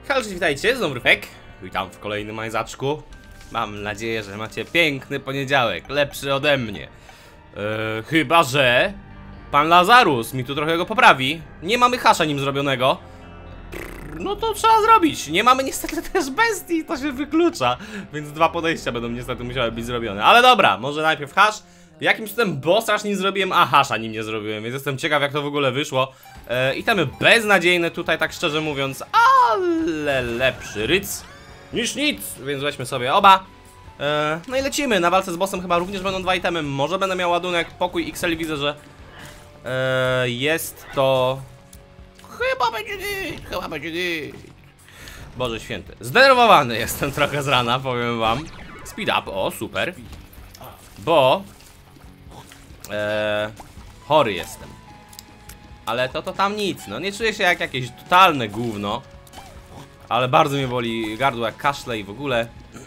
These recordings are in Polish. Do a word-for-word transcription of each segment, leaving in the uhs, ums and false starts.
Halo, cześć, witajcie, znowu Rufek. Witam w kolejnym majzaczku. Mam nadzieję, że macie piękny poniedziałek, lepszy ode mnie. Eee, chyba, że pan Lazarus mi tu trochę go poprawi. Nie mamy hasza nim zrobionego. No to trzeba zrobić. Nie mamy niestety też bestii, to się wyklucza. Więc dwa podejścia będą niestety musiały być zrobione. Ale dobra, może najpierw hasz. Jakimś cudem bossa nim zrobiłem, a hasza nim nie zrobiłem, więc jestem ciekaw, jak to w ogóle wyszło. e, Itemy beznadziejne tutaj, tak szczerze mówiąc, ale lepszy ryc niż nic, więc weźmy sobie oba. e, No i lecimy, na walce z bossem chyba również będą dwa itemy. Może będę miał ładunek, pokój X L, widzę, że e, jest to... Chyba będzie git, chyba będzie git. Boże święty, zdenerwowany jestem trochę z rana, powiem wam. Speed up, o super. Bo Eee, chory jestem. Ale to to tam nic, no nie czuję się jak jakieś totalne gówno. Ale bardzo mnie boli gardło, jak kaszle i w ogóle.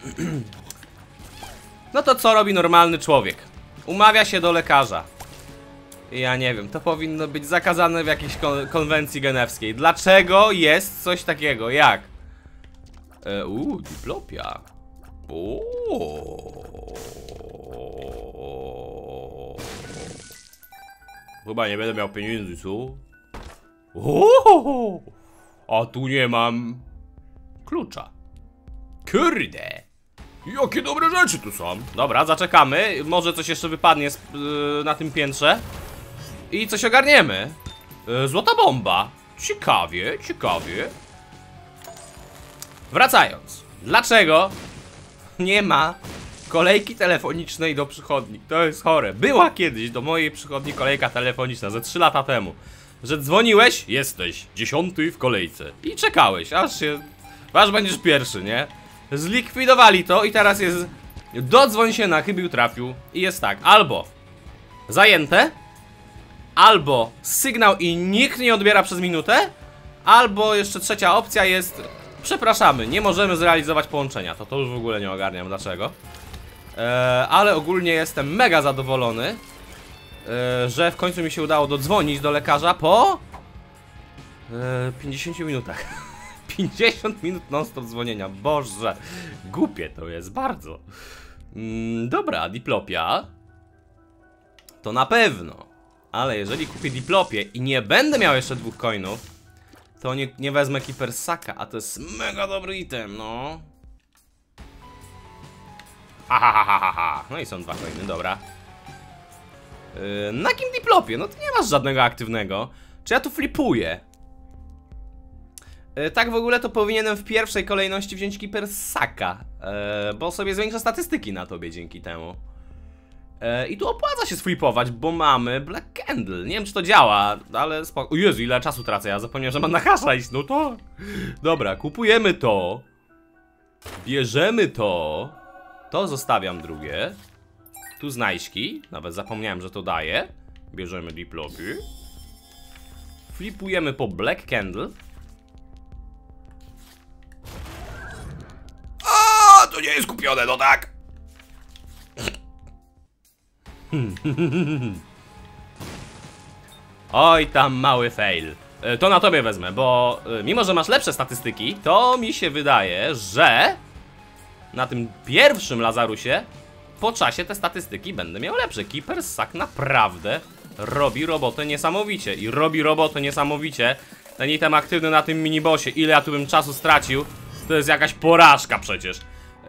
No to co robi normalny człowiek? Umawia się do lekarza. Ja nie wiem, to powinno być zakazane w jakiejś kon konwencji genewskiej. Dlaczego jest coś takiego? Jak? Eee, uuu, diplopia. Uuu. Chyba nie będę miał pieniędzy, co? Ohoho! A tu nie mam klucza. Kurde! Jakie dobre rzeczy tu są. Dobra, zaczekamy. Może coś jeszcze wypadnie z, yy, na tym piętrze. I coś ogarniemy. Yy, złota bomba. Ciekawie, ciekawie. Wracając. Dlaczego nie ma kolejki telefonicznej do przychodni? To jest chore. Była kiedyś do mojej przychodni kolejka telefoniczna ze trzy lata temu. Że dzwoniłeś, jesteś dziesiąty w kolejce i czekałeś, aż się, aż będziesz pierwszy, nie? Zlikwidowali to i teraz jest dodzwoń się na chybił trafił. I jest tak, albo zajęte, albo sygnał i nikt nie odbiera przez minutę, albo jeszcze trzecia opcja jest: przepraszamy, nie możemy zrealizować połączenia. To to już w ogóle nie ogarniam dlaczego. Eee, ale ogólnie jestem mega zadowolony, eee, że w końcu mi się udało dodzwonić do lekarza po eee, pięćdziesięciu minutach. pięćdziesiąt minut non-stop dzwonienia. Boże, głupie to jest bardzo. mm, Dobra, diplopia to na pewno. Ale jeżeli kupię diplopię i nie będę miał jeszcze dwóch coinów, to nie, nie wezmę Keepersaka, a to jest mega dobry item, no. Hahaha, no i są dwa coiny, dobra. Yy, na kim diplopie? No to nie masz żadnego aktywnego. Czy ja tu flipuję? Yy, tak w ogóle to powinienem w pierwszej kolejności wziąć Keepersaka, yy, bo sobie zwiększa statystyki na tobie dzięki temu. Yy, I tu opłaca się sflipować, bo mamy Black Candle. Nie wiem, czy to działa, ale spoko. O Jezu, ile czasu tracę, ja zapomniałem, że mam na hasza iść. No to... Dobra, kupujemy to. Bierzemy to. To zostawiam drugie. Tu znajdźki. Nawet zapomniałem, że to daje. Bierzemy diplopi. Flipujemy po Black Candle. A, to nie jest kupione, no tak. Oj, tam mały fail. To na tobie wezmę, bo mimo, że masz lepsze statystyki, to mi się wydaje, że na tym pierwszym Lazarusie po czasie te statystyki będę miał lepsze. Keepersak naprawdę robi robotę niesamowicie. I robi robotę niesamowicie. Ten item aktywny na tym minibossie. Ile ja tu bym czasu stracił, to jest jakaś porażka przecież.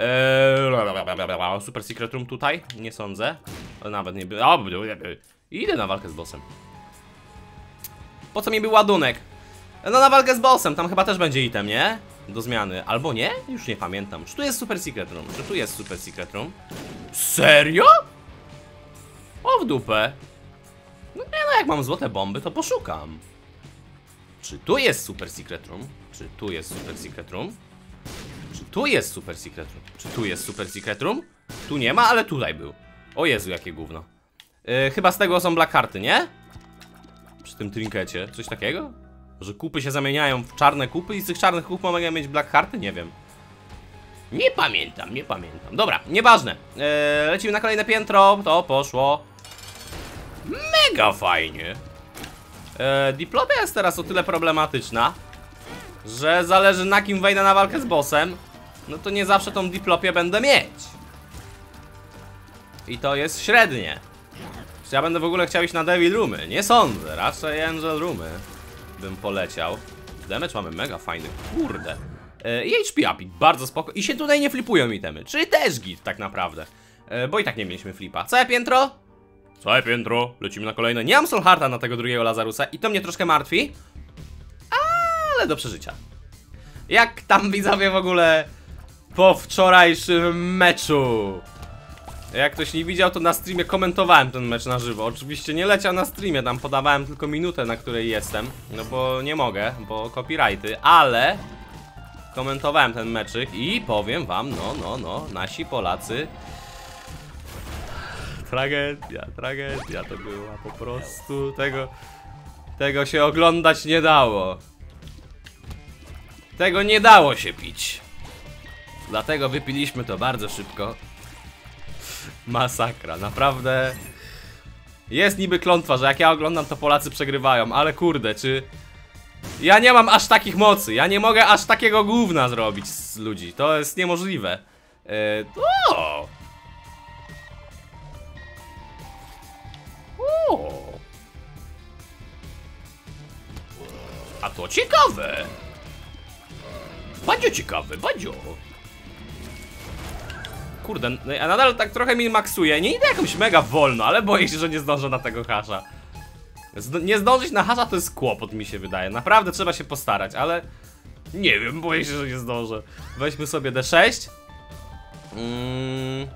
Eee, Super Secret Room tutaj? Nie sądzę. Nawet nie by... O, idę na walkę z bossem. Po co mi był ładunek? No na walkę z bossem, tam chyba też będzie item, nie? Do zmiany, albo nie? Już nie pamiętam. Czy tu jest Super Secret Room? Czy tu jest Super Secret Room? Serio? O w dupę. No nie no, jak mam złote bomby, to poszukam. Czy tu jest Super Secret Room? Czy tu jest Super Secret Room? Czy tu jest Super Secret Room? Czy tu jest Super Secret Room? Tu nie ma, ale tutaj był. O Jezu, jakie gówno. Yy, chyba z tego są black karty, nie? Przy tym trinkecie. Coś takiego? Że kupy się zamieniają w czarne kupy i z tych czarnych kup mogę mieć black karty? Nie wiem. Nie pamiętam, nie pamiętam. Dobra, nieważne. Eee, lecimy na kolejne piętro. To poszło mega fajnie. Eee, diplopia jest teraz o tyle problematyczna, że zależy na kim wejdę na walkę z bossem, no to nie zawsze tą diplopię będę mieć. I to jest średnie. Czy ja będę w ogóle chciał iść na Devil Roomy? Nie sądzę, raczej Angel Roomy bym poleciał. Damage mamy mega fajny, kurde. yy, I H P upik, bardzo spoko. I się tutaj nie flipują itemy, czyli też git tak naprawdę. yy, Bo i tak nie mieliśmy flipa. Całe piętro? Całe piętro, lecimy na kolejne. Nie mam Soul Hearta na tego drugiego Lazarusa i to mnie troszkę martwi, ale do przeżycia. Jak tam widzowie w ogóle po wczorajszym meczu? Jak ktoś nie widział, to na streamie komentowałem ten mecz na żywo. Oczywiście nie leciał na streamie, tam podawałem tylko minutę, na której jestem. No bo nie mogę, bo copyrighty, ale komentowałem ten meczyk i powiem wam, no, no, no, nasi Polacy. Tragedia, tragedia to była po prostu. Tego, tego się oglądać nie dało. Tego nie dało się pić. Dlatego wypiliśmy to bardzo szybko. Masakra, naprawdę. Jest niby klątwa, że jak ja oglądam, to Polacy przegrywają, ale kurde, czy... Ja nie mam aż takich mocy, ja nie mogę aż takiego gówna zrobić z ludzi, to jest niemożliwe. Yy, o! O! A to ciekawe. Bardzo ciekawe, bardzo. Kurde, no ja nadal tak trochę mi maksuje. Nie idę jakąś mega wolno, ale boję się, że nie zdążę na tego hasza. Zd nie zdążyć na hasza to jest kłopot, mi się wydaje. Naprawdę trzeba się postarać, ale... Nie wiem, boję się, że nie zdążę. Weźmy sobie D sześć. Mm.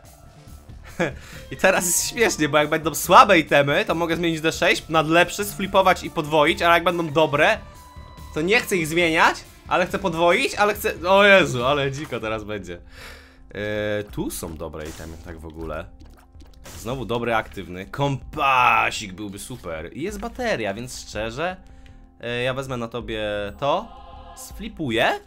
I teraz jest śmiesznie, bo jak będą słabe itemy, to mogę zmienić D sześć na lepszy, sflipować i podwoić, a jak będą dobre, to nie chcę ich zmieniać, ale chcę podwoić, ale chcę... O Jezu, ale dziko teraz będzie. Eee, tu są dobre itemy, tak w ogóle. Znowu dobry, aktywny. Kompasik byłby super. I jest bateria, więc szczerze eee, ja wezmę na tobie to. Sflipuję.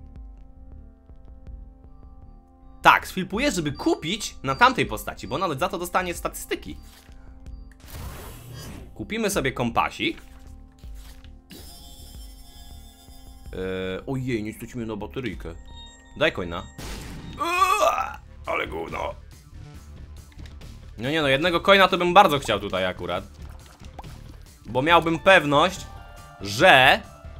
Tak, sflipuję, żeby kupić na tamtej postaci, bo nawet za to dostanie statystyki. Kupimy sobie kompasik. eee, Ojej, nie stracimy na bateryjkę. Daj coina. Ale gówno. No nie no, jednego coina to bym bardzo chciał tutaj akurat. Bo miałbym pewność, że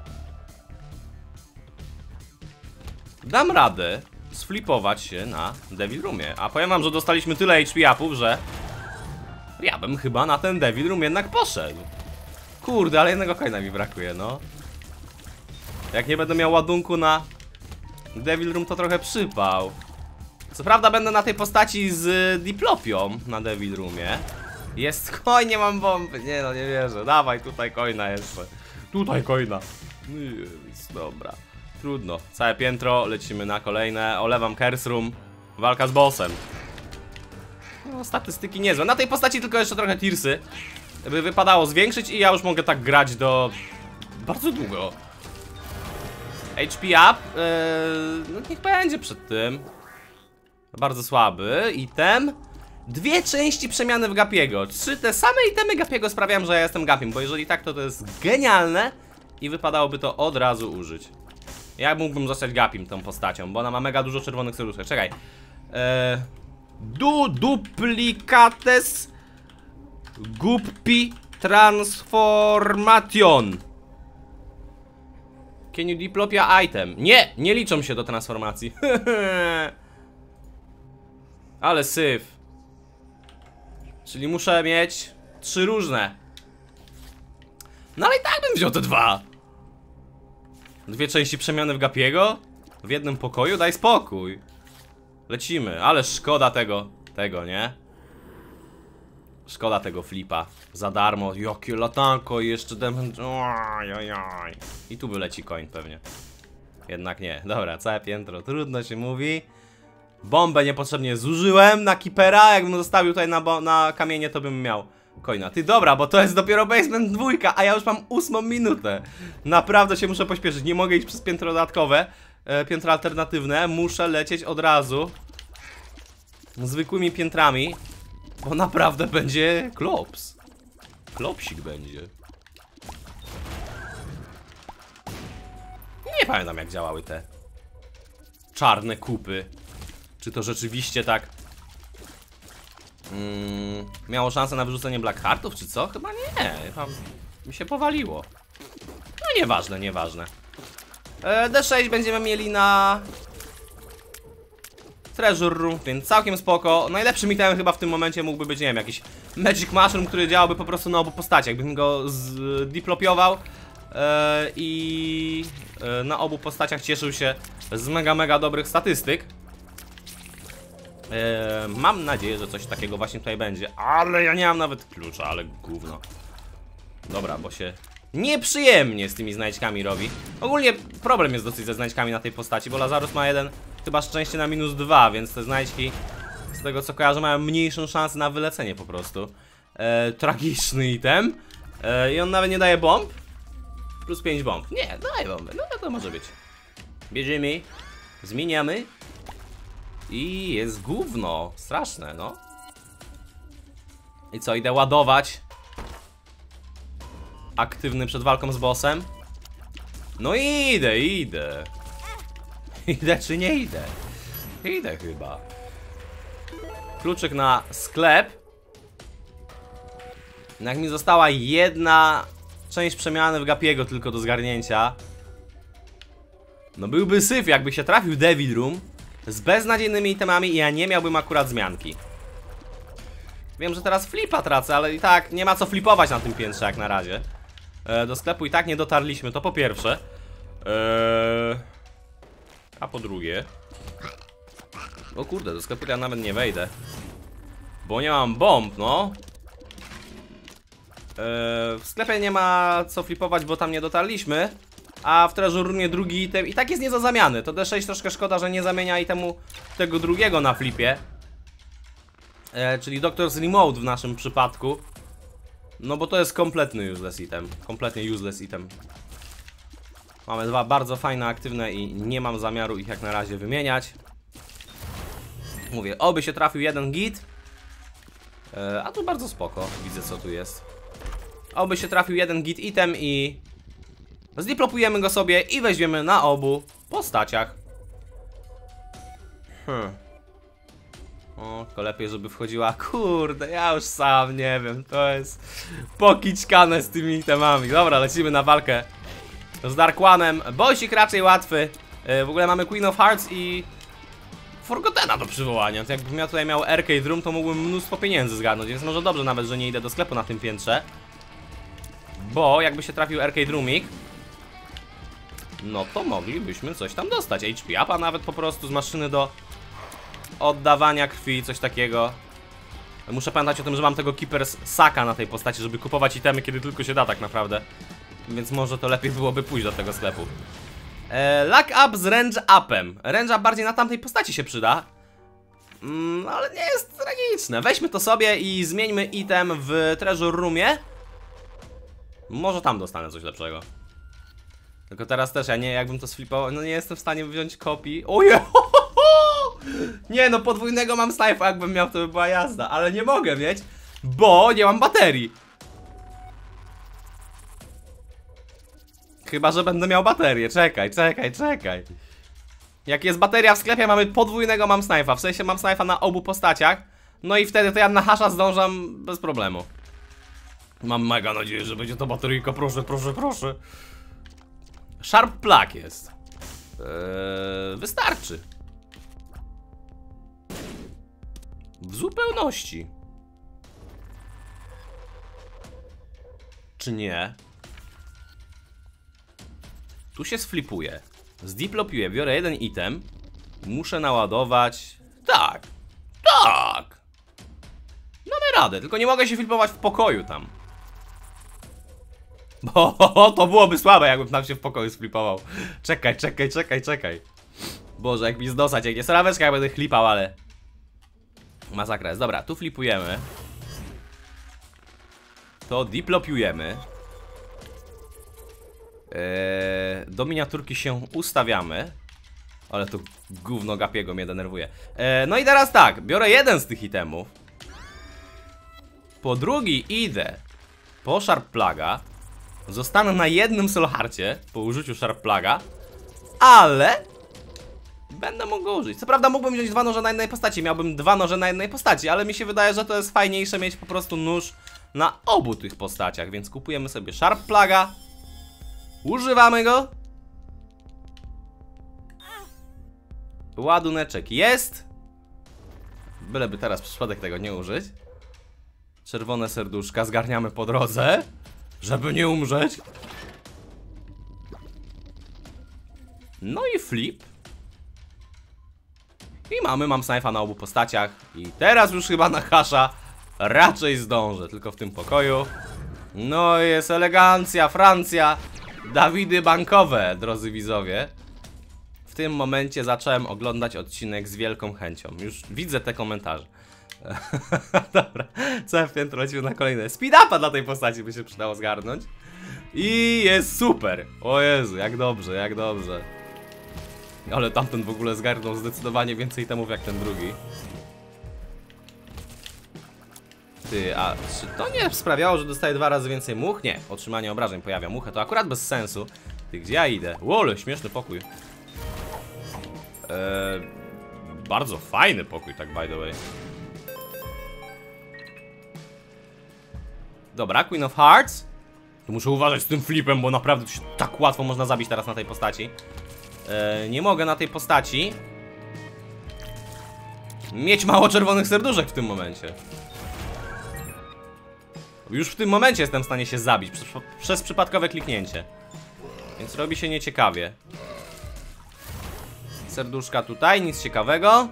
dam radę sflipować się na Devil Roomie. A powiem wam, że dostaliśmy tyle H P upów, że ja bym chyba na ten Devil Room jednak poszedł. Kurde, ale jednego coina mi brakuje, no. Jak nie będę miał ładunku na Devil Room, to trochę przypał. Co prawda będę na tej postaci z diplopią na Devil Roomie. Jest coin, nie mam bomby. Nie no, nie wierzę. Dawaj tutaj coina jeszcze. Tutaj coina. Jest dobra. Trudno. Całe piętro, lecimy na kolejne. Olewam Curse Room. Walka z bossem. No, statystyki niezłe. Na tej postaci tylko jeszcze trochę tirsy by wypadało zwiększyć i ja już mogę tak grać do... bardzo długo. H P up, yy, no niech będzie przed tym. Bardzo słaby item. Dwie części przemiany w Gapiego. Trzy te same itemy Gapiego sprawiają, że ja jestem Gapim, bo jeżeli tak, to to jest genialne i wypadałoby to od razu użyć. Ja mógłbym zostać Gapim tą postacią, bo ona ma mega dużo czerwonych serduszek. Czekaj. Eee, du duplicates Guppi transformation. Can you diplopia item? Nie, nie liczą się do transformacji. Ale syf. Czyli muszę mieć trzy różne. No ale i tak bym wziął te dwa. Dwie części przemiany w Gapiego w jednym pokoju? Daj spokój. Lecimy, ale szkoda tego. Tego, nie? Szkoda tego flipa. Za darmo. Jakie latanko i jeszcze damage. Ojojoj. I tu wyleci coin pewnie. Jednak nie. Dobra, całe piętro. Trudno się mówi. Bombę niepotrzebnie zużyłem na Keepera. Jakbym zostawił tutaj na, na kamienie, to bym miał coina. Ty dobra, bo to jest dopiero basement dwójka, a ja już mam ósmą minutę. Naprawdę się muszę pośpieszyć. Nie mogę iść przez piętro dodatkowe. E, piętra alternatywne. Muszę lecieć od razu zwykłymi piętrami. Bo naprawdę będzie klops. Klopsik będzie. nie pamiętam jak działały te czarne kupy. Czy to rzeczywiście tak mm, miało szansę na wyrzucenie Black Heartów, czy co? Chyba nie, chyba mi się powaliło. No nieważne, nieważne. e, D sześć będziemy mieli na Treasure Room, więc całkiem spoko. Najlepszym itemem chyba w tym momencie mógłby być, nie wiem, jakiś Magic Mushroom, który działałby po prostu na obu postaciach. Jakbym go zdiplopiował e, i e, na obu postaciach cieszył się z mega, mega dobrych statystyk. e, Mam nadzieję, że coś takiego właśnie tutaj będzie. Ale ja nie mam nawet klucza, ale gówno. Dobra, bo się nieprzyjemnie z tymi znajdźkami robi. Ogólnie problem jest dosyć ze znajdźkami na tej postaci, bo Lazarus ma jeden chyba szczęście na minus dwa, więc te znajdźki, z tego co kojarzę, mają mniejszą szansę na wylecenie po prostu. e, Tragiczny item. e, I on nawet nie daje bomb. Plus pięć bomb. Nie, daje bomby, no to może być. Bierzemy, zmieniamy. I jest gówno. Straszne, no. I co, idę ładować aktywny przed walką z bossem. No idę, idę. Idę czy nie idę? Idę chyba. Kluczyk na sklep. Jak mi została jedna część przemiany w Gapiego tylko do zgarnięcia. No byłby syf, jakby się trafił Devil Room z beznadziejnymi itemami i ja nie miałbym akurat zmianki. Wiem, że teraz flipa tracę, ale i tak nie ma co flipować na tym piętrze jak na razie. e, Do sklepu i tak nie dotarliśmy, to po pierwsze. Eee... A po drugie, o kurde, do sklepu ja nawet nie wejdę, bo nie mam bomb, no. eee, W sklepie nie ma co flipować, bo tam nie dotarliśmy. A w Treasure Roomie drugi item i tak jest nie za zamiany. To D sześć troszkę szkoda, że nie zamienia itemu tego drugiego na flipie. eee, Czyli Doctor's Remote w naszym przypadku. No bo to jest kompletny useless item. Kompletnie useless item. Mamy dwa bardzo fajne, aktywne i nie mam zamiaru ich jak na razie wymieniać. Mówię, oby się trafił jeden git. e, A tu bardzo spoko, widzę co tu jest. Oby się trafił jeden git item i zdiplopujemy go sobie i weźmiemy na obu postaciach. Hmm. O, tylko lepiej, żeby wchodziła. Kurde, ja już sam nie wiem. To jest pokićkane z tymi itemami. Dobra, lecimy na walkę z Dark One'em. Bossik raczej łatwy. W ogóle mamy Queen of Hearts i Forgottena do przywołania. To jakbym ja tutaj miał Arcade Room, to mógłbym mnóstwo pieniędzy zgarnąć. Więc może dobrze nawet, że nie idę do sklepu na tym piętrze. Bo jakby się trafił Arcade Roomik, no to moglibyśmy coś tam dostać. H P upa nawet po prostu z maszyny do oddawania krwi, coś takiego. Muszę pamiętać o tym, że mam tego Keeper's Sacka na tej postaci, żeby kupować itemy, kiedy tylko się da tak naprawdę. Więc może to lepiej byłoby pójść do tego sklepu. e, Luck up z range upem. Range up bardziej na tamtej postaci się przyda. mm, Ale nie jest tragiczne. Weźmy to sobie i zmieńmy item w Treasure Roomie. Może tam dostanę coś lepszego. Tylko teraz też ja nie, jakbym to sflipował, no nie jestem w stanie wziąć kopii. Ojej! Nie no, podwójnego mam snipe'a, jakbym miał, to by była jazda. Ale nie mogę mieć, bo nie mam baterii. Chyba że będę miał baterię, czekaj, czekaj, czekaj. Jak jest bateria w sklepie, mamy podwójnego mam snipe'a. W sensie mam snipe'a na obu postaciach. No i wtedy to ja na hasza zdążam bez problemu. Mam mega nadzieję, że będzie to bateryjka, proszę, proszę, proszę. Sharp plug jest. Eee, wystarczy. W zupełności. Czy nie? Tu się sflipuje. Zdiplopiuję, biorę jeden item. Muszę naładować. Tak. Tak. Mamy radę, tylko nie mogę się flipować w pokoju tam. Bo to byłoby słabe, jakbym tam się w pokoju sflipował. Czekaj, czekaj, czekaj, czekaj. Boże, jak mi zdosać, jak nie saraweczka, jak będę chlipał, ale masakra jest. Dobra, tu flipujemy. To diplopiujemy. eee, Do miniaturki się ustawiamy. Ale to gówno Gapiego mnie denerwuje. eee, No i teraz tak, biorę jeden z tych itemów. Po drugi idę po Sharp Pluga. Zostanę na jednym Soul Hearcie po użyciu Sharp Pluga. ale będę mógł go użyć. Co prawda mógłbym wziąć dwa noże na jednej postaci, miałbym dwa noże na jednej postaci, ale mi się wydaje, że to jest fajniejsze mieć po prostu nóż na obu tych postaciach, więc kupujemy sobie Sharp Plaga. Używamy go. Ładuneczek jest. Byleby teraz przypadek tego nie użyć. Czerwone serduszka zgarniamy po drodze, żeby nie umrzeć. No i flip. I mamy, mam snajfa na obu postaciach. I teraz już chyba na hasza raczej zdążę, tylko w tym pokoju. No jest elegancja, Francja. Dawidy bankowe, drodzy widzowie. W tym momencie zacząłem oglądać odcinek z wielką chęcią. Już widzę te komentarze. Dobra, całe piętro lecimy na kolejne. Speed upa dla tej postaci by się przydało zgarnąć. I jest super. O Jezu, jak dobrze, jak dobrze. Ale tamten w ogóle zgarnął zdecydowanie więcej temów jak ten drugi. Ty, a czy to nie sprawiało, że dostaję dwa razy więcej much? Nie, otrzymanie obrażeń pojawia muchę, to akurat bez sensu. Ty, gdzie ja idę? Łole, śmieszny pokój. Eee, bardzo fajny pokój, tak by the way. Dobra, Queen of Hearts. Tu muszę uważać z tym flipem, bo naprawdę to się tak łatwo można zabić teraz na tej postaci. Eee, nie mogę na tej postaci mieć mało czerwonych serduszek w tym momencie. Już w tym momencie jestem w stanie się zabić przez, przez przypadkowe kliknięcie. Więc robi się nieciekawie. Serduszka tutaj, nic ciekawego.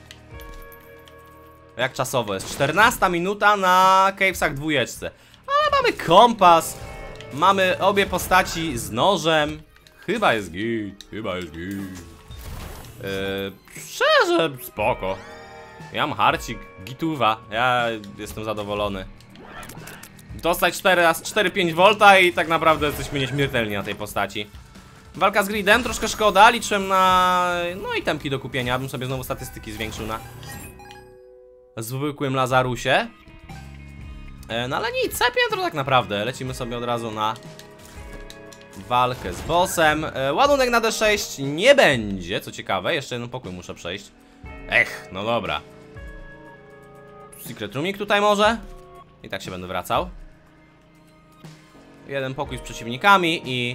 Jak czasowo jest? czternasta minuta na Cavesach dwójeczce. Ale mamy kompas. Mamy obie postaci z nożem. Chyba jest git, chyba jest git. Yy, szczerze, spoko. Ja mam harcik, gituwa. Ja jestem zadowolony. Dostać cztery razy cztery pięć volta i tak naprawdę jesteśmy nieśmiertelni na tej postaci. Walka z gridem, troszkę szkoda, liczyłem na... no i temki do kupienia, bym sobie znowu statystyki zwiększył na zwykłym Lazarusie. e, No ale nic, całe piętro tak naprawdę. Lecimy sobie od razu na walkę z bossem. e, Ładunek na D sześć nie będzie, co ciekawe, jeszcze jeden pokój muszę przejść. Ech, no dobra. Secret roomik tutaj może? I tak się będę wracał. Jeden pokój z przeciwnikami i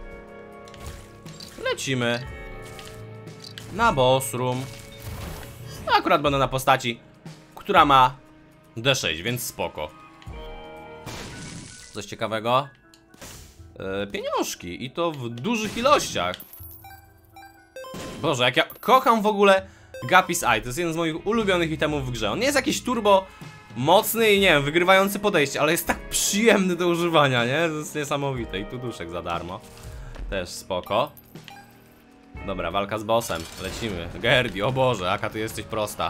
lecimy na boss room. No, akurat będę na postaci, która ma D sześć, więc spoko. Coś ciekawego. Yy, pieniążki i to w dużych ilościach. Boże, jak ja kocham w ogóle Guppy's Eye. To jest jeden z moich ulubionych itemów w grze. On nie jest jakiś turbo mocny i nie wiem, wygrywający podejście, ale jest tak przyjemny do używania, nie? To jest niesamowite. I tu duszek za darmo. Też spoko. Dobra, walka z bossem. Lecimy. Gerdi, o Boże, jaka ty jesteś prosta.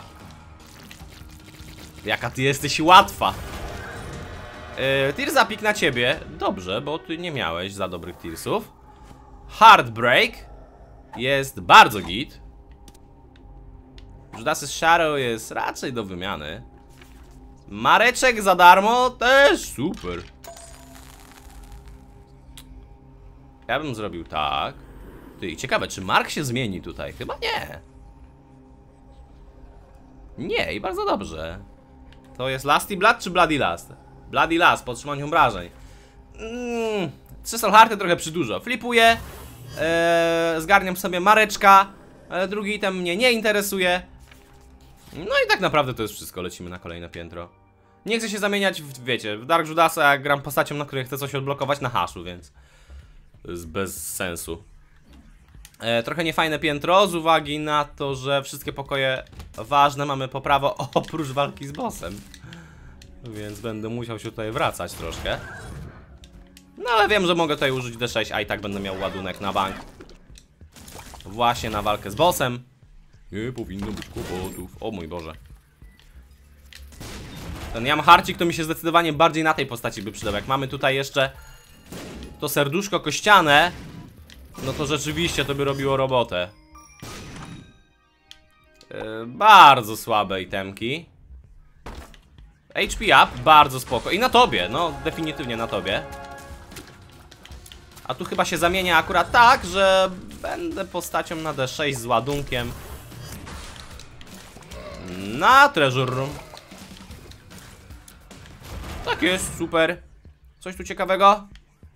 Jaka ty jesteś łatwa. Yy, Tearsa pik na ciebie. Dobrze, bo ty nie miałeś za dobrych Tearsów. Heartbreak jest bardzo git. Judas's Shadow jest raczej do wymiany. Mareczek za darmo też super. Ja bym zrobił tak. Ty, i ciekawe, czy Mark się zmieni tutaj? Chyba nie. Nie, i bardzo dobrze. To jest Lusty Blood czy Bloody Lust? Bloody Lust, po otrzymaniu obrażeń. mm, Trzy Soulhearty trochę przydłużo. Flipuję. Eee, zgarniam sobie Mareczka. Ale drugi item mnie nie interesuje. No i tak naprawdę to jest wszystko. Lecimy na kolejne piętro. Nie chcę się zamieniać w, wiecie, w Dark Judasa, jak gram postacią, na której chcę coś odblokować na haszu, więc to jest bez sensu. E, trochę niefajne piętro, z uwagi na to, że wszystkie pokoje ważne mamy po prawo, oprócz walki z bossem. Więc będę musiał się tutaj wracać troszkę. No ale wiem, że mogę tutaj użyć D sześć, a i tak będę miał ładunek na bank. Właśnie na walkę z bossem. Nie powinno być kłopotów. O mój Boże. Ten Jamharcik to mi się zdecydowanie bardziej na tej postaci by przydał. Jak mamy tutaj jeszcze to serduszko kościane, no to rzeczywiście to by robiło robotę. Yy, bardzo słabe itemki. H P up, bardzo spoko. I na tobie, no definitywnie na tobie. A tu chyba się zamienia akurat tak, że będę postacią na D sześć z ładunkiem na Treasure Room. Tak jest, super. Coś tu ciekawego?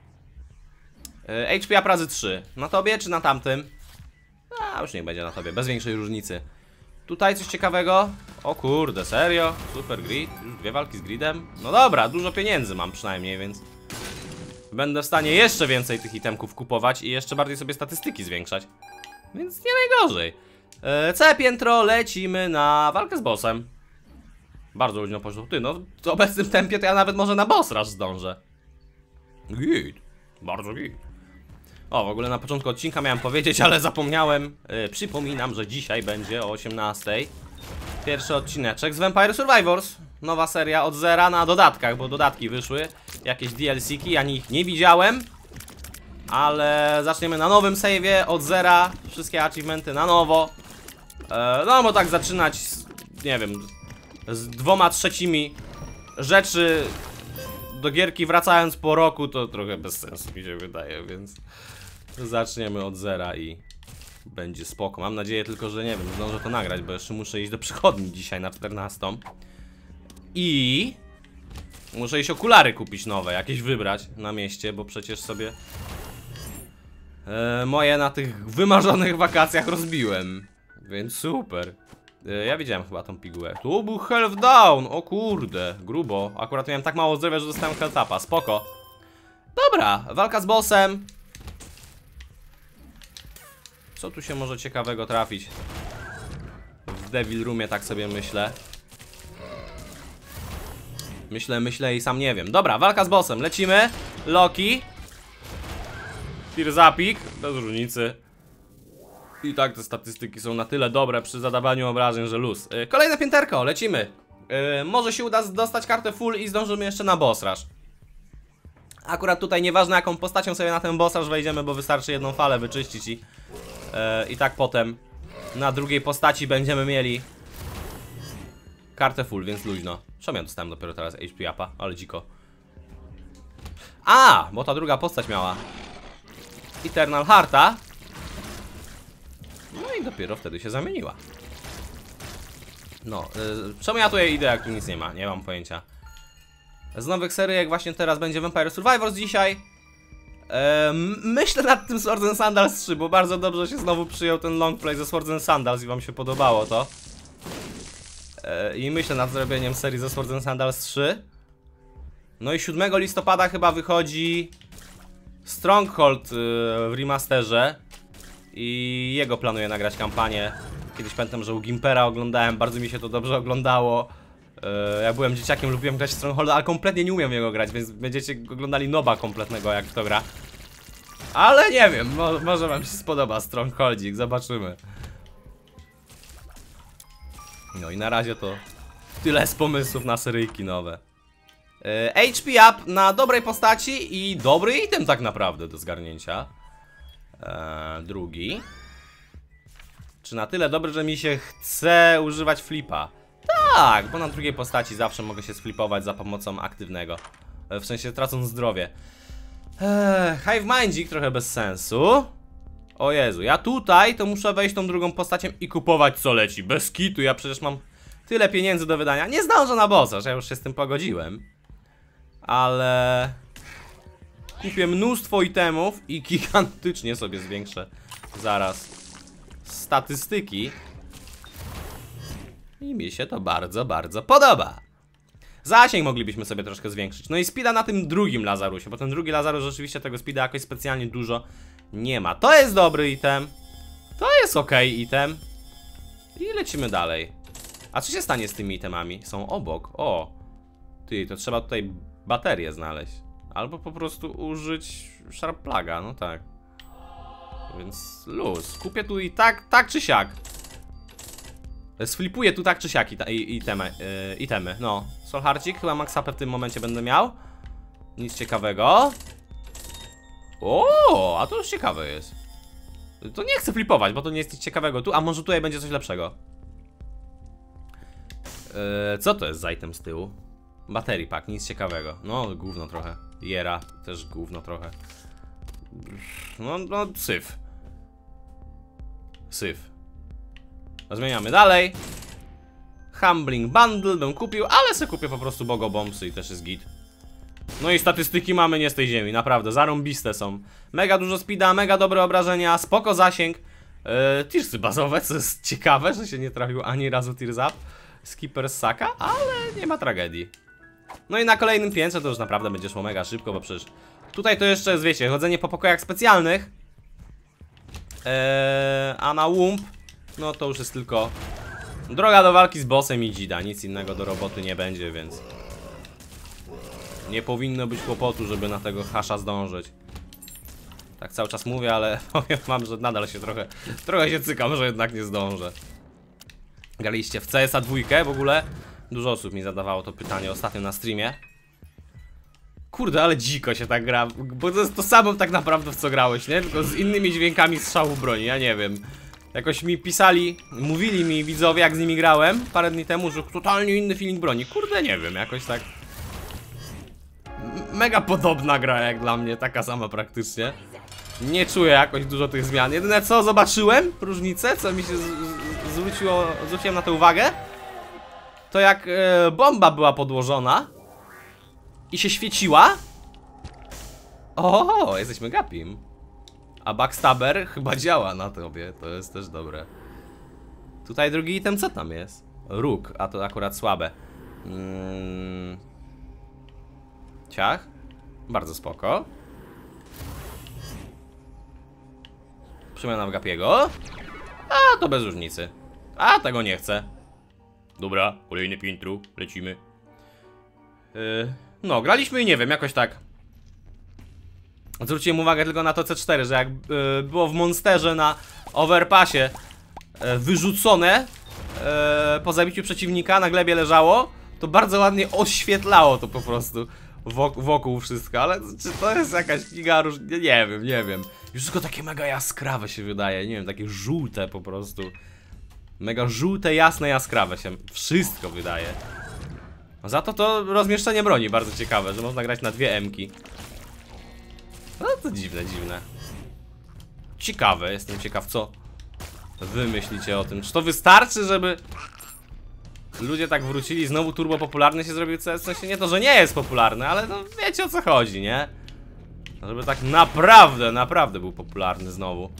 H P up razy trzy. Na tobie czy na tamtym? A, już niech będzie na tobie, bez większej różnicy. Tutaj coś ciekawego? O kurde, serio? Super grid? Już dwie walki z gridem? No dobra, dużo pieniędzy mam przynajmniej, więc będę w stanie jeszcze więcej tych itemków kupować i jeszcze bardziej sobie statystyki zwiększać. Więc nie najgorzej. e, Całe piętro, lecimy na walkę z bossem. Bardzo luźno poszło. Ty, no w obecnym tempie to ja nawet może na boss rush zdążę. Git, bardzo git. O, w ogóle na początku odcinka miałem powiedzieć, ale zapomniałem. Yy, przypominam, że dzisiaj będzie o osiemnastej pierwszy odcineczek z Vampire Survivors. Nowa seria od zera na dodatkach, bo dodatki wyszły. Jakieś D L C ki, ja ich nie widziałem. Ale zaczniemy na nowym save'ie od zera. Wszystkie achievementy na nowo. yy, No bo tak zaczynać z, nie wiem, z dwoma trzecimi rzeczy do gierki wracając po roku, to trochę bez sensu mi się wydaje, więc zaczniemy od zera i będzie spoko. Mam nadzieję tylko, że nie wiem, zdążę to nagrać, bo jeszcze muszę iść do przychodni dzisiaj na czternastą. I muszę iść okulary kupić nowe, jakieś wybrać na mieście, bo przecież sobie e, moje na tych wymarzonych wakacjach rozbiłem. Więc super. e, Ja widziałem chyba tą pigułę. Tu był health down, o kurde, grubo. Akurat miałem tak mało zdrowia, że dostałem health upa, spoko. Dobra, walka z bossem. Co tu się może ciekawego trafić w Devil Roomie, tak sobie myślę. Myślę, myślę i sam nie wiem. Dobra, walka z bossem, lecimy. Loki. Tirzapik, bez różnicy. I tak te statystyki są na tyle dobre przy zadawaniu obrażeń, że luz. yy, Kolejne pięterko, lecimy. yy, Może się uda dostać kartę full i zdążymy jeszcze na boss rush. Akurat tutaj nieważne jaką postacią sobie na ten boss rush wejdziemy, bo wystarczy jedną falę wyczyścić i Yy, I tak potem na drugiej postaci będziemy mieli kartę full, więc luźno. Czemu ja dostałem dopiero teraz H P upa? Ale dziko. A, bo ta druga postać miała Eternal Hearta. No i dopiero wtedy się zamieniła. No, yy, czemu ja tutaj idę, jak tu nic nie ma? Nie mam pojęcia. Z nowych seryjek właśnie teraz będzie Vampire Survivors dzisiaj. Eee, myślę nad tym Swords and Sandals trzy, bo bardzo dobrze się znowu przyjął ten longplay ze Swords and Sandals i wam się podobało to. eee, I myślę nad zrobieniem serii ze Swords and Sandals trzy. No i siódmego listopada chyba wychodzi Stronghold yy, w remasterze. I jego planuję nagrać kampanię. Kiedyś pamiętam, że u Gimpera oglądałem, bardzo mi się to dobrze oglądało. Yy, jak byłem dzieciakiem, lubiłem grać w Strongholda, ale kompletnie nie umiem jego grać, więc będziecie oglądali noba kompletnego, jak to gra. Ale nie wiem, mo może wam się spodoba Strongholdzik, zobaczymy. No i na razie to tyle z pomysłów na seryjki nowe. yy, H P up na dobrej postaci i dobry item tak naprawdę do zgarnięcia. yy, Drugi. Czy na tyle dobry, że mi się chce używać flipa? Tak, bo na drugiej postaci zawsze mogę się sflipować za pomocą aktywnego. W sensie tracąc zdrowie. eee, Hive Mindzik trochę bez sensu. O Jezu, ja tutaj to muszę wejść tą drugą postacią i kupować co leci. Bez kitu, ja przecież mam tyle pieniędzy do wydania. Nie zdążę na bossa, że ja już się z tym pogodziłem. Ale kupię mnóstwo itemów i gigantycznie sobie zwiększę zaraz statystyki. I mi się to bardzo, bardzo podoba. Zasięg moglibyśmy sobie troszkę zwiększyć. No i speeda na tym drugim Lazarusie, bo ten drugi Lazarus rzeczywiście tego speeda jakoś specjalnie dużo nie ma. To jest dobry item. To jest ok item. I lecimy dalej. A co się stanie z tymi itemami? Są obok. O. Ty, to trzeba tutaj baterię znaleźć. Albo po prostu użyć Sharp Plaga, no tak. Więc luz. Kupię tu i tak, tak czy siak. Sflipuję tu tak czy siak itemy, yy, itemy. No, Solharcik, chyba max upę w tym momencie będę miał. Nic ciekawego. O, a to już ciekawe jest. To nie chcę flipować, bo to nie jest nic ciekawego tu. A może tutaj będzie coś lepszego. yy, Co to jest za item z tyłu? Battery pack, nic ciekawego. No, gówno trochę. Jera, też gówno trochę. No, no, syf. Syf. Zmieniamy dalej. Humbling Bundle bym kupił, ale se kupię po prostu Bogobombsy i też jest git. No i statystyki mamy nie z tej ziemi, naprawdę, zarąbiste są. Mega dużo speeda, mega dobre obrażenia, spoko zasięg. Yy, Tearsy bazowe, co jest ciekawe, że się nie trafił ani razu Tears Up. Skipper Saka, ale nie ma tragedii. No i na kolejnym piętrze to już naprawdę będzie szło mega szybko, bo przecież tutaj to jeszcze jest, wiecie, chodzenie po pokojach specjalnych. Yy, a na łump, no to już jest tylko droga do walki z bossem i dzida, nic innego do roboty nie będzie, więc nie powinno być kłopotu, żeby na tego hasza zdążyć. Tak cały czas mówię, ale powiem wam, że nadal się trochę Trochę się cykam, że jednak nie zdążę. Graliście w C S a dwa w ogóle? Dużo osób mi zadawało to pytanie ostatnio na streamie. Kurde, ale dziko się tak gra, bo to jest to samo tak naprawdę w co grałeś, nie? Tylko z innymi dźwiękami strzału broni, ja nie wiem. Jakoś mi pisali, mówili mi widzowie, jak z nimi grałem parę dni temu, że totalnie inny feeling broni. Kurde, nie wiem, jakoś tak mega podobna gra jak dla mnie, taka sama praktycznie. Nie czuję jakoś dużo tych zmian. Jedyne co zobaczyłem, różnicę, co mi się z z zwróciło, zwróciłem na to uwagę, to jak e, bomba była podłożona i się świeciła. O, jesteśmy gapim. A backstabber chyba działa na tobie, to jest też dobre. Tutaj drugi item, co tam jest? Róg, a to akurat słabe. Hmm. Ciach? Bardzo spoko. Przemiana w gapiego. A, to bez różnicy. A, tego nie chcę. Dobra, kolejny piętro, lecimy. Yy, no, graliśmy i nie wiem, jakoś tak. Zwróciłem uwagę tylko na to C cztery, że jak yy, było w Monsterze na Overpassie yy, wyrzucone yy, po zabiciu przeciwnika, na glebie leżało, to bardzo ładnie oświetlało to po prostu wok wokół wszystko, ale czy to jest jakaś giga róż... Nie, nie wiem, nie wiem. Już tylko takie mega jaskrawe się wydaje, nie wiem, takie żółte po prostu. Mega żółte, jasne, jaskrawe się wszystko wydaje. Za to to rozmieszczenie broni bardzo ciekawe, że można grać na dwie emki. No to dziwne, dziwne. Ciekawe, jestem ciekaw, co wy myślicie o tym. Czy to wystarczy, żeby ludzie tak wrócili, znowu turbo popularny się zrobił C S? W sensie nie to, że nie jest popularny, ale no wiecie o co chodzi, nie? Żeby tak naprawdę, naprawdę był popularny znowu.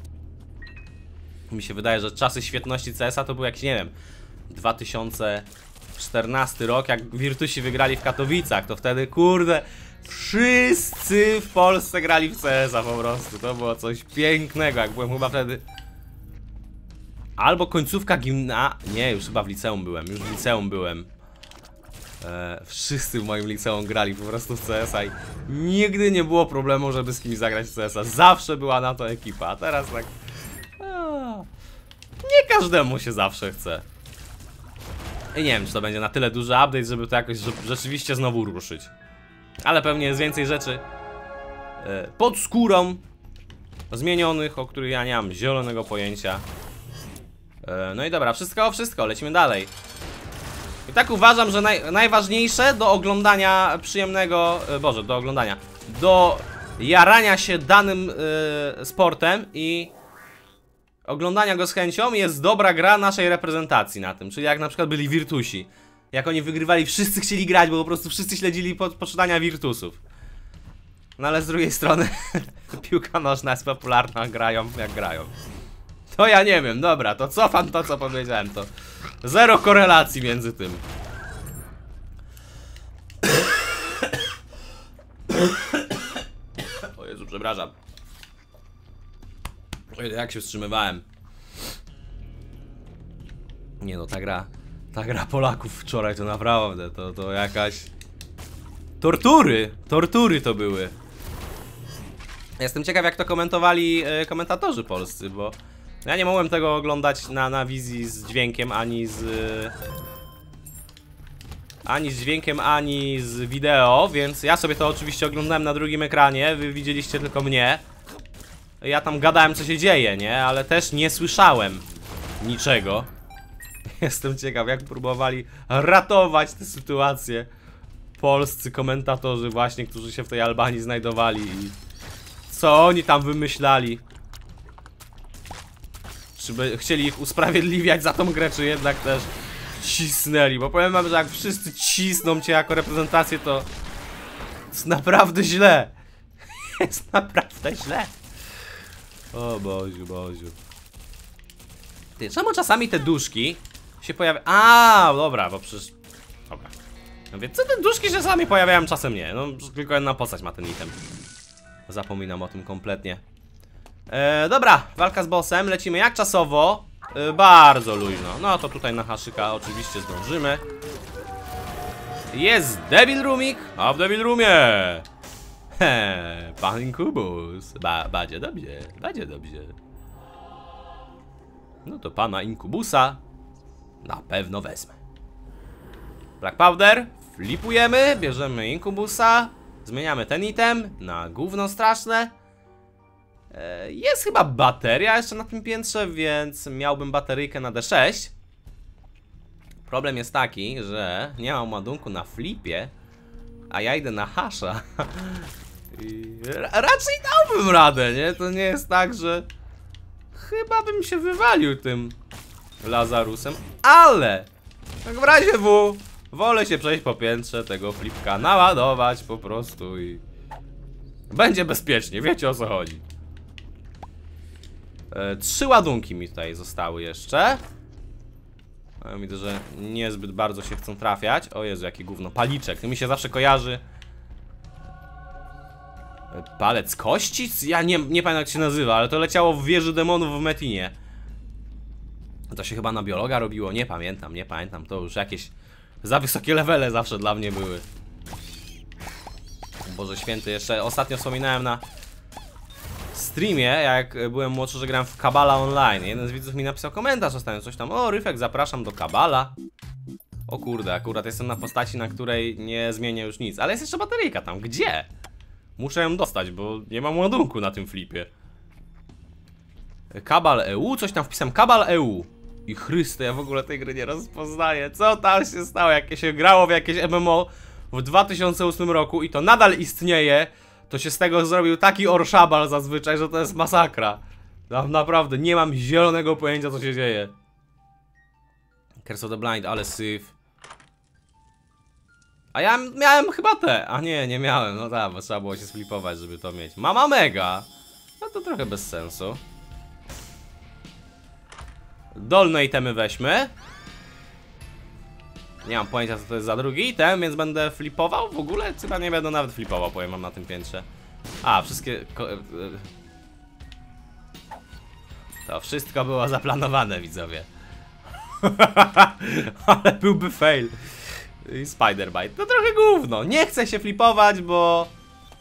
Mi się wydaje, że czasy świetności C S a to był jakiś, nie wiem, dwa tysiące czternasty rok, jak Virtusi wygrali w Katowicach, to wtedy, kurde, wszyscy w Polsce grali w C S a po prostu. To było coś pięknego, jak byłem chyba wtedy... Albo końcówka gimna... Nie, już chyba w liceum byłem, już w liceum byłem. E, wszyscy w moim liceum grali po prostu w C S a i nigdy nie było problemu, żeby z kimś zagrać w C S a. Zawsze była na to ekipa, a teraz tak... A, nie każdemu się zawsze chce. I nie wiem, czy to będzie na tyle duży update, żeby to jakoś rzeczywiście znowu ruszyć. Ale pewnie jest więcej rzeczy e, pod skórą zmienionych, o których ja nie mam zielonego pojęcia. e, No i dobra, wszystko o wszystko, lecimy dalej. I tak uważam, że naj, najważniejsze do oglądania przyjemnego, e, Boże, do oglądania, do jarania się danym e, sportem i oglądania go z chęcią jest dobra gra naszej reprezentacji na tym. Czyli jak na przykład byli Virtusi. Jak oni wygrywali, wszyscy chcieli grać, bo po prostu wszyscy śledzili po, poczytania Virtusów. No ale z drugiej strony piłka nożna jest popularna, grają jak grają. To ja nie wiem, dobra, to cofam to, co powiedziałem, to zero korelacji między tym. O Jezu, przepraszam. Jak się wstrzymywałem. Nie no, ta gra, ta gra Polaków wczoraj to naprawdę, to, to jakaś... Tortury, tortury to były. Jestem ciekaw, jak to komentowali e, komentatorzy polscy, bo ja nie mogłem tego oglądać na, na wizji z dźwiękiem, ani z... Ani z dźwiękiem, ani z wideo, więc ja sobie to oczywiście oglądałem na drugim ekranie, wy widzieliście tylko mnie. Ja tam gadałem, co się dzieje, nie? Ale też nie słyszałem niczego. Jestem ciekaw, jak próbowali ratować tę sytuację polscy komentatorzy właśnie, którzy się w tej Albanii znajdowali i Co oni tam wymyślali? Czy by chcieli ich usprawiedliwiać za tą grę, czy jednak też cisnęli? Bo powiem wam, że jak wszyscy cisną cię jako reprezentację, to jest naprawdę źle. Jest naprawdę źle. O Boziu, Boziu. Ty, czemu czasami te duszki się pojawiają? A, dobra, bo przecież... Dobra. No więc co te duszki się czasami pojawiają, czasem nie. No, tylko jedna postać ma ten item. Zapominam o tym kompletnie. E, dobra, walka z bossem. Lecimy jak czasowo. E, bardzo luźno. No to tutaj na haszyka oczywiście zdążymy. Jest Devil Roomik, a w Devil Roomie he, pan Inkubus. Ba, Badzie dobrze, badzie dobrze. No to pana Inkubusa na pewno wezmę. Black Powder, flipujemy, bierzemy Inkubusa, zmieniamy ten item na gówno straszne. e, Jest chyba bateria jeszcze na tym piętrze, więc miałbym bateryjkę na D sześć. Problem jest taki, że nie mam ładunku na flipie, a ja idę na hasza. I raczej dałbym radę, nie? To nie jest tak, że chyba bym się wywalił tym Lazarusem, ale tak w razie W wolę się przejść po piętrze, tego flipka naładować po prostu i będzie bezpiecznie, wiecie o co chodzi. e, Trzy ładunki mi tutaj zostały jeszcze. e, Widzę, że niezbyt bardzo się chcą trafiać. O Jezu, jaki gówno, paliczek, to mi się zawsze kojarzy. Palec kości? Ja nie, nie pamiętam jak się nazywa, ale to leciało w wieży demonów w Metinie. To się chyba na biologa robiło, nie pamiętam, nie pamiętam. To już jakieś za wysokie levele zawsze dla mnie były. Boże święty, jeszcze ostatnio wspominałem na streamie, jak byłem młodszy, że grałem w Kabala Online. Jeden z widzów mi napisał komentarz, zostałem coś tam: o Ryfek, zapraszam do Kabala. O kurde, akurat jestem na postaci, na której nie zmienię już nic. Ale jest jeszcze bateryjka tam, gdzie? Muszę ją dostać, bo nie mam ładunku na tym flipie. Kabal E U, coś tam wpisałem, Kabal E U. I Chryste, ja w ogóle tej gry nie rozpoznaję. Co tam się stało? Jak się grało w jakieś M M O w dwa tysiące ósmym roku i to nadal istnieje, to się z tego zrobił taki orszabal zazwyczaj, że to jest masakra. No, naprawdę, nie mam zielonego pojęcia, co się dzieje. Curse of the Blind, ale syf. A ja miałem chyba te, a nie, nie miałem, no tak, bo trzeba było się sflipować, żeby to mieć. Mama Mega, no to trochę bez sensu. Dolne itemy weźmy. Nie mam pojęcia, co to jest za drugi item, więc będę flipował. W ogóle chyba nie będę nawet flipował, powiem mam na tym piętrze. A, wszystkie... To wszystko było zaplanowane, widzowie. Ale byłby fail. I Spider-Bite, to trochę gówno. Nie chcę się flipować, bo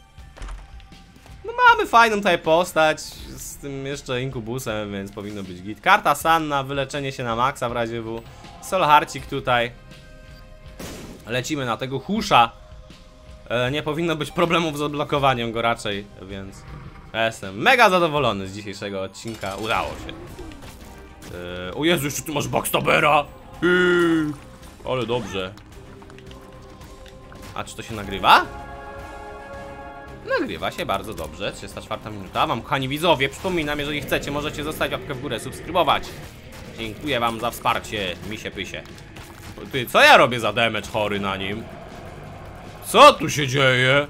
no mamy fajną tutaj postać z tym jeszcze Inkubusem, więc powinno być git. Karta Sanna, wyleczenie się na maksa w razie W. Solharcik tutaj. Lecimy na tego husza. e, Nie powinno być problemów z odblokowaniem go raczej, więc ja jestem mega zadowolony z dzisiejszego odcinka. Udało się. e, O Jezu, jeszcze ty masz Backstabera. Yy, ale dobrze. A czy to się nagrywa? Nagrywa się bardzo dobrze. trzysta czwarta minuta. Wam, kochani widzowie, przypominam, jeżeli chcecie, możecie zostawić łapkę w górę, subskrybować. Dziękuję wam za wsparcie, misie pysie. Ty, co ja robię za damage chory na nim? Co tu się dzieje?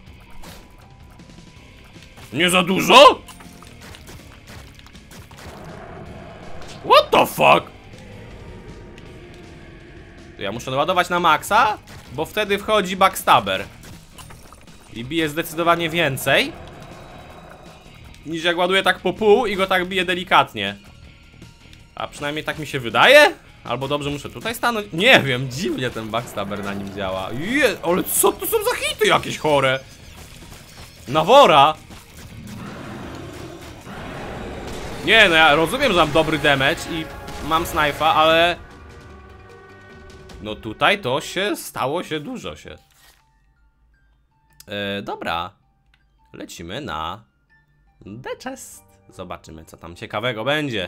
Nie za dużo? What the fuck? Ja muszę naładować na maksa, bo wtedy wchodzi backstabber i bije zdecydowanie więcej niż jak ładuję tak po pół i go tak bije delikatnie. A przynajmniej tak mi się wydaje. Albo dobrze muszę tutaj stanąć. Nie wiem, dziwnie ten backstabber na nim działa. Je, ale co to są za hity jakieś chore? Nawora. Nie no, ja rozumiem, że mam dobry damage i mam snajfa, ale no tutaj to się stało się dużo się. E, dobra. Lecimy na The Chest. Zobaczymy, co tam ciekawego będzie.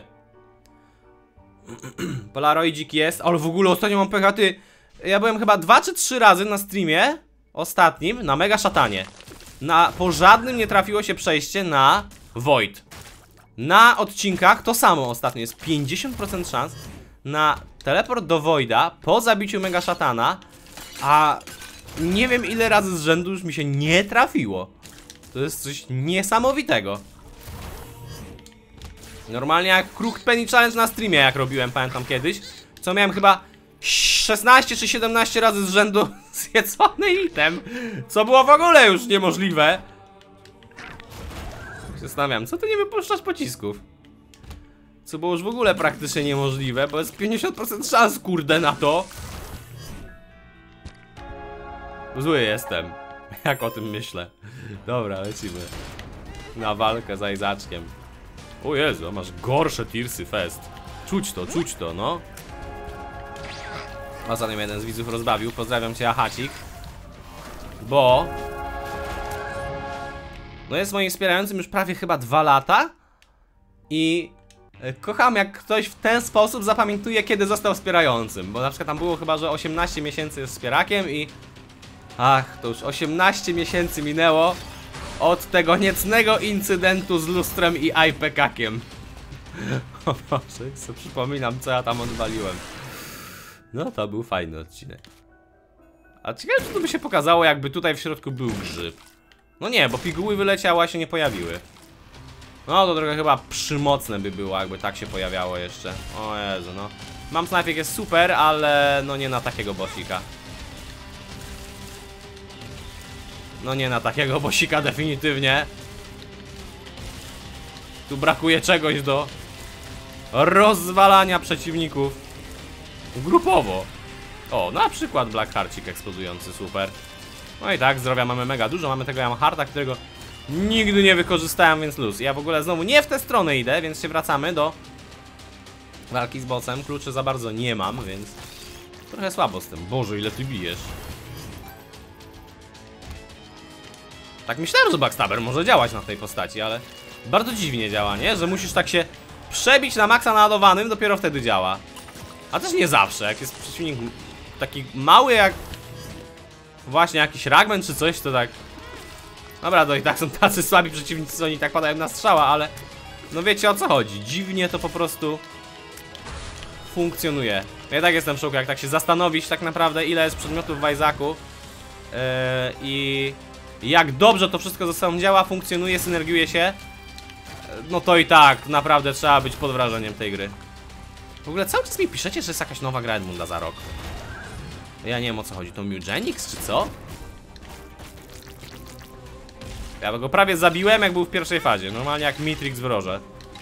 Polaroidzik jest, ale w ogóle ostatnio mam pecha, ty. Ja byłem chyba dwa czy trzy razy na streamie ostatnim na Mega Szatanie. na, po żadnym nie trafiło się przejście na Void. Na odcinkach to samo ostatnio, jest pięćdziesiąt procent szans na teleport do Voida po zabiciu Mega Szatana, a nie wiem ile razy z rzędu już mi się nie trafiło. To jest coś niesamowitego. Normalnie jak Crooked Penny Challenge na streamie, jak robiłem, pamiętam kiedyś, co miałem chyba szesnaście czy siedemnaście razy z rzędu zjedzony item, co było w ogóle już niemożliwe. Zastanawiam, co ty nie wypuszczasz pocisków? Co było już w ogóle praktycznie niemożliwe, bo jest pięćdziesiąt procent szans, kurde, na to. Zły jestem, jak o tym myślę. Dobra, lecimy na walkę z Isaaczkiem. O Jezu, masz gorsze tirsy fest. Czuć to, czuć to, no. Ostatnio jeden z widzów rozbawił, pozdrawiam cię, Achacik. Bo no jest moim wspierającym już prawie chyba dwa lata. I kocham, jak ktoś w ten sposób zapamiętuje, kiedy został wspierającym. Bo na przykład tam było chyba, że osiemnaście miesięcy jest wspierakiem i... Ach, to już osiemnaście miesięcy minęło od tego niecnego incydentu z lustrem i iPekakiem. O Boże, jak sobie przypominam, co ja tam odwaliłem. No to był fajny odcinek. A ciekawe, czy to by się pokazało, jakby tutaj w środku był grzyb. No nie, bo piguły wyleciały, a się nie pojawiły. No to trochę chyba przymocne by było, jakby tak się pojawiało jeszcze. O Jezu, no. Mam snajpik, jest super, ale no nie na takiego bossika. No nie na takiego bossika definitywnie. Tu brakuje czegoś do rozwalania przeciwników grupowo. O, na przykład Blackhearcik eksplodujący, super. No i tak, zdrowia mamy mega dużo, mamy tego Yamaharta, którego nigdy nie wykorzystałem, więc luz. Ja w ogóle znowu nie w tę stronę idę, więc się wracamy do walki z bossem. Kluczy za bardzo nie mam, więc trochę słabo z tym. Boże, ile ty bijesz. Tak myślałem, że Backstabber może działać na tej postaci, ale bardzo dziwnie działa, nie? Że musisz tak się przebić na maksa naładowanym, dopiero wtedy działa. A też nie zawsze, jak jest przeciwnik taki mały jak właśnie jakiś Ragman czy coś, to tak... Dobra, to i tak są tacy słabi przeciwnicy, co oni tak padają na strzała, ale no wiecie o co chodzi, dziwnie to po prostu funkcjonuje. Ja tak jestem w szoku, jak tak się zastanowić tak naprawdę, ile jest przedmiotów w Isaacu yy, i jak dobrze to wszystko ze sobą działa, funkcjonuje, synergiuje się, no to i tak naprawdę trzeba być pod wrażeniem tej gry. W ogóle cały czas mi piszecie, że jest jakaś nowa gra Edmunda za rok. Ja nie wiem o co chodzi, to Mugenix czy co? Ja go prawie zabiłem, jak był w pierwszej fazie, normalnie jak Mitrix w Roże.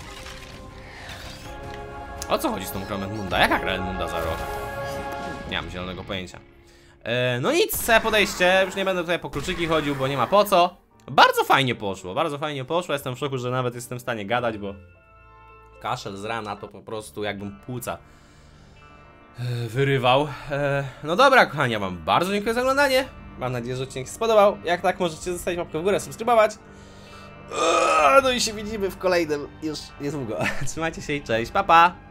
O co chodzi z tą grą Edmunda? Jaka gra Edmunda za rok? Nie mam zielonego pojęcia. e, No nic, całe podejście, już nie będę tutaj po kluczyki chodził, bo nie ma po co. Bardzo fajnie poszło, bardzo fajnie poszło, jestem w szoku, że nawet jestem w stanie gadać, bo kaszel z rana to po prostu jakbym płuca e, wyrywał. e, No dobra kochani, ja wam bardzo dziękuję za oglądanie. Mam nadzieję, że odcinek się spodobał. Jak tak, możecie zostawić łapkę w górę, subskrybować. No i się widzimy w kolejnym już niedługo. Trzymajcie się i cześć, pa pa!